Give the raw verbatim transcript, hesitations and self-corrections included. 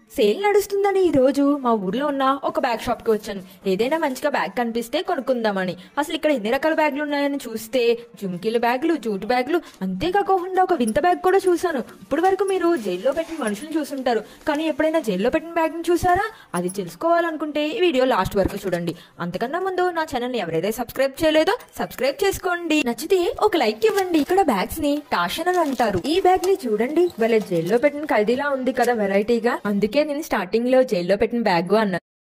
Sale నడుస్తుందని ఈ రోజు మా ఊర్లో ఉన్న ఒక బ్యాగ్ షాప్ కి వచ్చాను. ఏదైనా మంచిగా బ్యాగ్ కనిపిస్తే కొనుక్కుందామని. అసలు ఇక్కడ ఎన్ని రకాల బ్యాగులు ఉన్నాయని చూస్తే జుమ్కీల బ్యాగులు, జూటు బ్యాగులు, అంతేకాకుండా ఒక వింత బ్యాగ్ కూడా చూసాను. ఇప్పటి వరకు మీరు జైల్లో పెట్టిన మనుషులు చూసుంటారు, కానీ ఎప్పుడైనా జైల్లో పెట్టిన బ్యాగ్ ని చూసారా? అది తెలుసుకోవాలనుకుంటే ఈ వీడియో లాస్ట్ వరకు చూడండి. అంతకన్నా ముందు నా ఛానల్ ని ఎవరైతే సబ్స్క్రైబ్ చేయలేదో సబ్స్క్రైబ్ చేసుకోండి. నచ్చితే ఒక లైక్ ఇవ్వండి. ఇక్కడ బ్యాగ్స్ ని టాషన్ అని అంటారు. ఈ బ్యాగ్ ని చూడండి, వాళ్ళ జైల్లో పెట్టిన ఖైదీలా ఉంది కదా వెరైటీగా. అందుకే నేను స్టార్టింగ్ లో జైల్లో పెట్టిన బ్యాగ్ అన్నాను.